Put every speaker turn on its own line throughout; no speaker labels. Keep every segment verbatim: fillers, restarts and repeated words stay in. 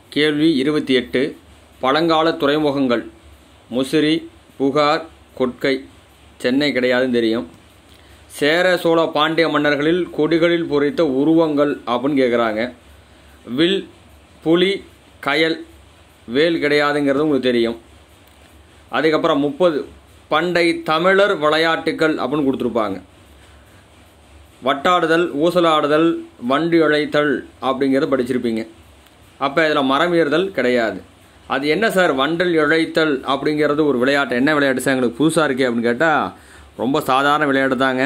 கேள்வி இருபத்தி எட்டு. பழங்கால துறைமுகங்கள். முசிறி, புகார், கொட்கை. சென்னை கிடையாதுன்னு தெரியும். சேர சோழ பாண்டிய மன்னர்களில் கொடிகளில் பொறித்த உருவங்கள் அப்படின்னு கேட்குறாங்க. வில், புலி, கயல். வேல் கிடையாதுங்கிறது உங்களுக்கு தெரியும். அதுக்கப்புறம் முப்பது பண்டை தமிழர் விளையாட்டுக்கள் அப்படின்னு கொடுத்துருப்பாங்க. வட்டாடுதல், ஊசலாடுதல், வண்டி இழைத்தல் அப்படிங்கிறத படிச்சிருப்பீங்க. அப்போ இதில் மரம் ஏறுதல் கிடையாது. அது என்ன சார் வண்டல் இழைத்தல் அப்படிங்கிறது ஒரு விளையாட்டு? என்ன விளையாட்டு சார் எங்களுக்கு புதுசாக இருக்கே அப்படின்னு கேட்டால், ரொம்ப சாதாரண விளையாட்டு தாங்க.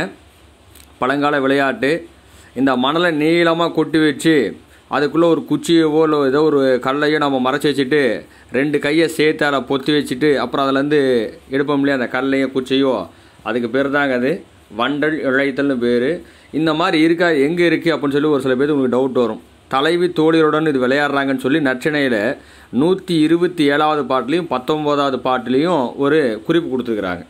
பழங்கால விளையாட்டு. இந்த மணலை நீளமாக கொட்டி வச்சு அதுக்குள்ளே ஒரு குச்சியவோ இல்லை ஏதோ ஒரு கல்லையோ நம்ம மறைச்சி வச்சுட்டு ரெண்டு கையை சேர்த்து அதை பொத்தி வச்சுட்டு அப்புறம் அதிலேருந்து எடுப்போம் இல்லையா அந்த கல்லையோ குச்சியோ, அதுக்கு பேர் தாங்க அது வண்டல் இழைத்தல்னு பேர். இந்த மாதிரி இருக்கா எங்கே இருக்குது அப்படின்னு சொல்லி ஒரு சில பேருக்கு உங்களுக்கு டவுட் வரும். தலைவி தோழியருடன் இது விளையாடுறாங்கன்னு சொல்லி நற்றிணையில் நூற்றி இருபத்தி ஏழாவது பாட்டிலையும் பத்தொம்போதாவது பாட்டிலையும் ஒரு குறிப்பு கொடுத்துருக்குறாங்க.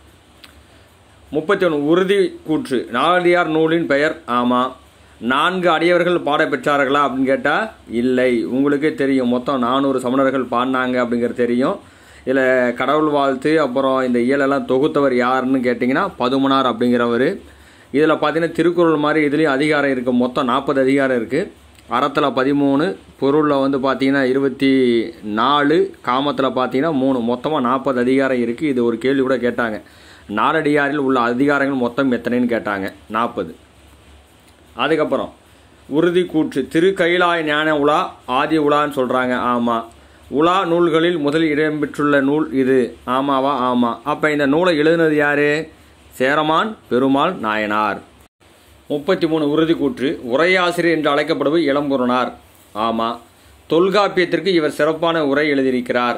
முப்பத்தி ஒன்று உறுதி கூற்று. நாலடியார் நூலின் பெயர். ஆமாம். நான்கு அடியவர்கள் பாட பெற்றார்களா அப்படின்னு கேட்டால் இல்லை. உங்களுக்கே தெரியும் மொத்தம் நானூறு சமணர்கள் பாடினாங்க அப்படிங்கிறது தெரியும். இதில் கடவுள் வாழ்த்து அப்புறம் இந்த இயலெல்லாம் தொகுத்தவர் யாருன்னு கேட்டிங்கன்னா பதுமனார் அப்படிங்கிறவர். இதில் பார்த்தீங்கன்னா திருக்குறள் மாதிரி இதுலேயும் அதிகாரம் இருக்குது. மொத்தம் நாற்பது அதிகாரம் இருக்குது. அறத்தில் பதிமூணு, பொருளில் வந்து பார்த்தீங்கன்னா இருபத்தி நாலு, காமத்தில் பார்த்தீங்கன்னா மூணு, மொத்தமாக நாற்பது அதிகாரம் இருக்குது. இது ஒரு கேள்வி கூட கேட்டாங்க. நாலடியாரில் உள்ள அதிகாரங்கள் மொத்தம் எத்தனைன்னு கேட்டாங்க. நாற்பது. அதுக்கப்புறம் உறுதி கூற்று. திரு கைலாய ஞான உலா ஆதி உலான்னு சொல்கிறாங்க. ஆமாம். உலா நூல்களில் முதல் இடம்பெற்றுள்ள நூல் இது. ஆமாவா? ஆமாம். அப்போ இந்த நூலை எழுதினது யார்? சேரமான் பெருமாள் நாயனார். முப்பத்தி மூணு உறுதி கூற்று. உரையாசிரியர் என்று அழைக்கப்படுவது இளம்பூரணார். ஆமாம். தொல்காப்பியத்திற்கு இவர் சிறப்பான உரை எழுதியிருக்கிறார்.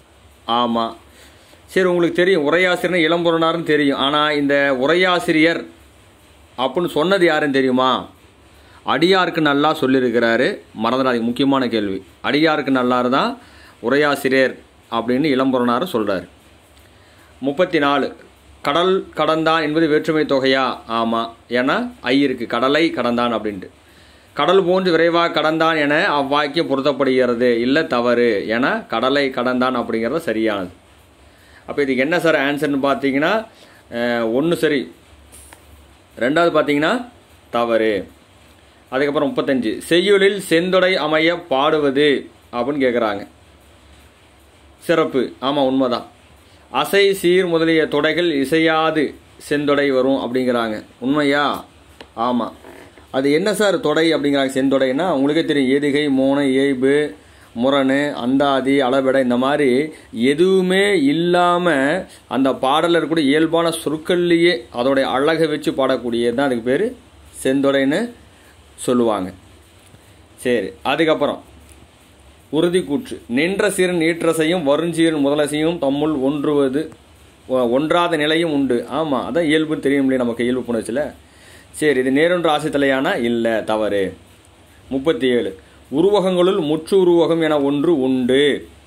ஆமாம். சரி, உங்களுக்கு தெரியும் உரையாசிரியர்னு இளம்பூரணார்னு தெரியும். ஆனால் இந்த உரையாசிரியர் அப்படின்னு சொன்னது யாருன்னு தெரியுமா? அடியாருக்கு நல்லா சொல்லியிருக்கிறாரு. மறந்துடாதீங்க, முக்கியமான கேள்வி. அடியாருக்கு நல்லார் தான் உரையாசிரியர் அப்படின்னு இளம்பூரணார் சொல்கிறார். முப்பத்தி நாலு கடல் கடந்தான் என்பது வேற்றுமை தொகையா? ஆமாம். ஏன்னா ஐ இருக்குது, கடலை கடந்தான் அப்படின்ட்டு. கடல் போன்று விரைவாக கடந்தான் என அவ்வாக்கியம் பொருத்தப்படுகிறது. இல்லை, தவறு. ஏன்னா கடலை கடந்தான் அப்படிங்கிறது சரியானது. அப்போ இதுக்கு என்ன சார் ஆன்சர்னு பார்த்தீங்கன்னா ஒன்று சரி, ரெண்டாவது பார்த்தீங்கன்னா தவறு. அதுக்கப்புறம் முப்பத்தஞ்சு செய்யுளில் செந்தொடை அமைய பாடுவது அப்படின்னு கேட்குறாங்க. சிறப்பு. ஆமாம், உண்மைதான். அசை சீர் முதலிய தொடைகள் இசையாது செந்தொடை வரும் அப்படிங்கிறாங்க. உண்மையா? ஆமாம். அது என்ன சார் தொடை அப்படிங்கிறாங்க? செந்தொடைன்னா உங்களுக்கே தெரியும். ஏதிகை, மோனை, ஏய்பு, முரணு, அந்தாதி, அளபெடை இந்த மாதிரி எதுவுமே இல்லாமல் அந்த பாடலில் இருக்கக்கூடிய இயல்பான சொற்கள்லேயே அதோடைய அழகை வச்சு பாடக்கூடியது தான் அதுக்கு பேர் செந்தொடைன்னு சொல்லுவாங்க. சரி, அதுக்கப்புறம் உறுதி கூற்று. நின்ற சீரன் ஈற்றசையும் வருஞ்சீரன் முதலசையும் தம்முள் ஒன்றுவது ஒன்றாத நிலையும் உண்டு. ஆமாம், அதான் இயல்புன்னு தெரியும் இல்லையா நமக்கு, இயல்பு புணர்ச்சியில். சரி, இது நேரொன்று ஆசை தலையானா? இல்லை, தவறு. முப்பத்தி ஏழு உருவகங்களுள் முற்று உருவகம் என ஒன்று உண்டு.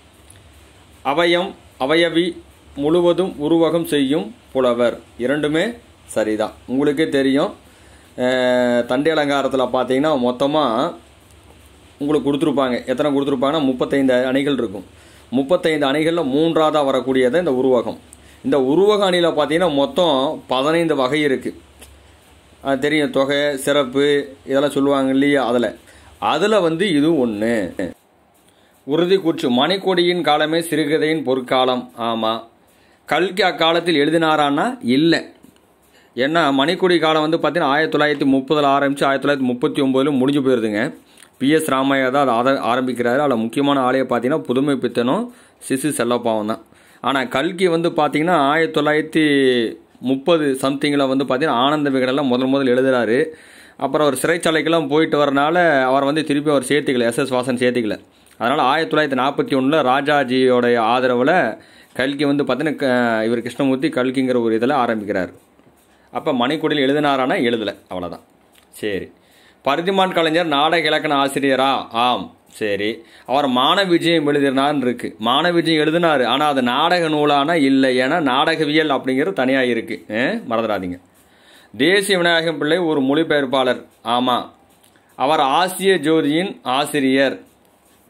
அவயம் அவயவி முழுவதும் உருவகம் செய்யும் புலவர். இரண்டுமே சரிதான். உங்களுக்கே தெரியும். தண்டை அலங்காரத்தில் பார்த்தீங்கன்னா மொத்தமாக உங்களுக்கு கொடுத்துருப்பாங்க. எத்தனை கொடுத்துருப்பாங்கன்னா முப்பத்தைந்து அணிகள் இருக்கும். முப்பத்தைந்து அணிகளில் மூன்றாவதாக வரக்கூடியது இந்த உருவகம். இந்த உருவக அணியில் பார்த்தீங்கன்னா மொத்தம் பதினைந்து வகை இருக்குது. அது தெரியும். தொகை, சிறப்பு இதெல்லாம் சொல்லுவாங்க இல்லையா? அதில் அதில் வந்து இது ஒன்று. உறுதி கூற்று. மணிக்கொடியின் காலமே சிறுகதையின் பொற்காலம். ஆமாம். கல்கி அக்காலத்தில் எழுதினாரான்னா இல்லை. ஏன்னா மணிக்கொடி காலம் வந்து பார்த்தீங்கன்னா ஆயிரத்தி தொள்ளாயிரத்தி முப்பதில் ஆரம்பித்து ஆயிரத்தி தொள்ளாயிரத்தி முப்பத்தி ஒம்போதில் முடிஞ்சு போயிருதுங்க. பி எஸ் ராமையா தான் அதை ஆரம்பிக்கிறாரு. அதில் முக்கியமான ஆலையை பார்த்தீங்கன்னா புதுமை பித்தனும் சிசு செல்லப்பாவும் தான். ஆனால் கல்கி வந்து பார்த்தீங்கன்னா ஆயிரத்தி தொள்ளாயிரத்தி முப்பது சம்திங்கில் வந்து பார்த்தீங்கன்னா ஆனந்த விகடெல்லாம் முதல் முதல் எழுதுகிறாரு. அப்புறம் அவர் சிறைச்சாலைக்கெல்லாம் போயிட்டு வரனால அவர் வந்து திருப்பி அவர் சேர்த்துக்கல, எஸ் எஸ் வாசன் சேர்த்துக்கல. அதனால் ஆயிரத்தி தொள்ளாயிரத்தி நாற்பத்தி ஒன்றில் ராஜாஜியோடைய ஆதரவில் கல்கி வந்து பார்த்தீங்கன்னா இவர் கிருஷ்ணமூர்த்தி கல்கிங்கிற ஒரு இதில் ஆரம்பிக்கிறார். அப்போ மணிக்கொடியில் எழுதினாரானா? எழுதலை, அவ்வளோதான். சரி. பரிதிமான் கலைஞர் நாடக இலக்கண ஆசிரியரா? ஆம். சரி. அவர் மான விஜயம் எழுதினார்னு இருக்குது. மான விஜயம் எழுதினார், ஆனால் அது நாடக நூலானா? இல்லை. ஏன்னா நாடகவியல் அப்படிங்கிறது தனியாக இருக்குது, மறந்துடாதீங்க. தேசிய விநாயகம் பிள்ளை ஒரு மொழிபெயர்ப்பாளர். ஆமாம். அவர் ஆசிய ஜோதியின் ஆசிரியர்.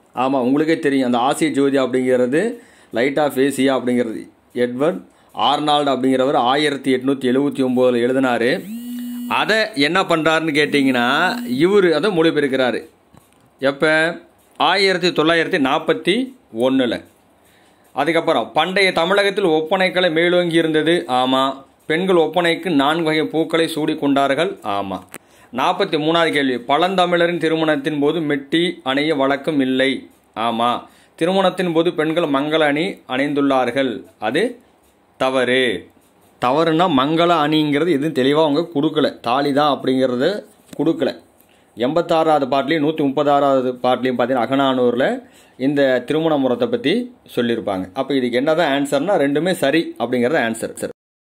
ஆமாம், உங்களுக்கே தெரியும் அந்த ஆசிய ஜோதி அப்படிங்கிறது லைட் ஆஃப் ஏசியா அப்படிங்கிறது எட்வர்ட் ஆர்னால்டு அப்படிங்கிறவர் ஆயிரத்தி எட்நூற்றி எழுபத்தி ஒம்போதில் எழுதினார். அதை என்ன பண்ணுறாருன்னு கேட்டிங்கன்னா இவர் அதை மொழிபெயர்க்கிறாரு. எப்போ? ஆயிரத்தி தொள்ளாயிரத்தி நாற்பத்தி ஒன்றில். அதுக்கப்புறம் பண்டைய தமிழகத்தில் ஒப்பனைக்கலை மேலோங்கி இருந்தது. ஆமாம். பெண்கள் ஒப்பனைக்கு நான்கு வகை பூக்களை சூடி கொண்டார்கள். ஆமாம். நாற்பத்தி மூணாவது கேள்வி, பழந்தமிழரின் திருமணத்தின் போது மெட்டி அணிய வழக்கம் இல்லை. ஆமாம். திருமணத்தின் போது பெண்கள் மங்கள அணி அணிந்துள்ளார்கள். அது தவறு. தவறுனா மங்கள அணிங்கிறது எதுவும் தெளிவாக அவங்க கொடுக்கல, தாலி தான் அப்படிங்கிறத கொடுக்கல. எண்பத்தாறாவது பாட்டிலையும் நூற்றி முப்பத்தாறாவது பாட்டிலையும் பார்த்தீங்கன்னா அகநானூரில் இந்த திருமண முறத்தை பற்றி சொல்லியிருப்பாங்க. அப்போ இதுக்கு என்ன தான் ஆன்சர்னால் ரெண்டுமே சரி அப்படிங்கிறது ஆன்சர். சரி.